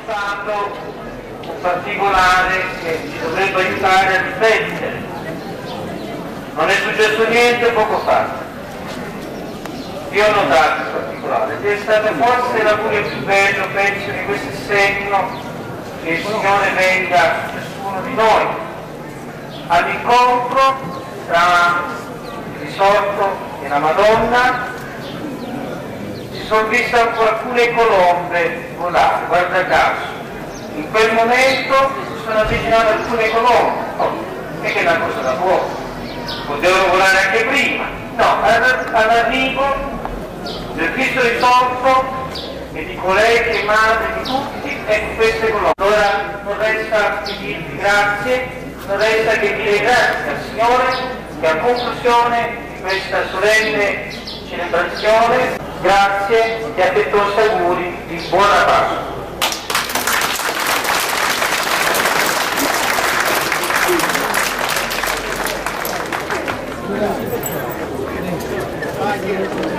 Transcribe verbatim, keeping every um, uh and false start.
notato un particolare che ci dovrebbe aiutare a riflettere. Non è successo niente poco fa. Io ho notato in particolare, ed è stato forse l'augurio più bello, penso, di questo segno, che il Signore venga a ciascuno di noi all'incontro tra il risorto e la Madonna. Si sono viste alcune colombe volare, guarda caso. In quel momento si sono avvicinate alcune colombe, oh, e che è una cosa da buona. Potevano volare anche prima. No, all'arrivo del Cristo risorto e di colei che è madre di tutti, ecco queste colombe. Allora non resta che dirvi grazie, non resta che dire grazie al Signore che a conclusione di questa solenne celebrazione, grazie e affettuosi auguri di buona Pasqua. Grazie.